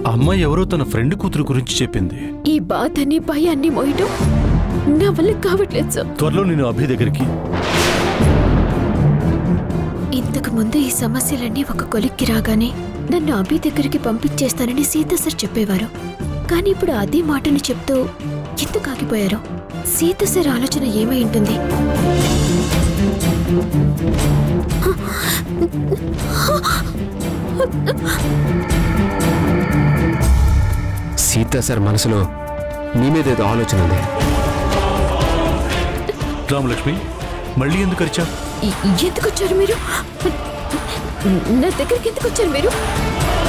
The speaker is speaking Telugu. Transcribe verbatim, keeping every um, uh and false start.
అమ్మాయి ఎవరో తన ఫ్రెండ్ కూతురు గురించి చెప్పింది. ఈ బాధని భయాన్ని మోయటం నా వల్ల కావట్లేదు సార్. త్వరలో నేను అభి దగ్గరికి. ఇంతకు ముందు ఈ సమస్యలన్నీ ఒక కొలిక్కి రాగానే నన్ను అభి దగ్గరికి పంపించేస్తానని సీత సార్ చెప్పేవారు. కానీ ఇప్పుడు అదే మాటని చెప్తూ ఎందుకు ఆగిపోయారు? సీత సార్ ఆలోచన ఏమై ఉంటుంది? సీత సార్ మనసులో నీ మీదేదో ఆలోచన ఉంది. రామలక్ష్మి, మళ్ళీ ఎందుకు అరిచావు? ఎందుకు వచ్చారు మీరు? నా దగ్గరికి ఎందుకు వచ్చారు మీరు?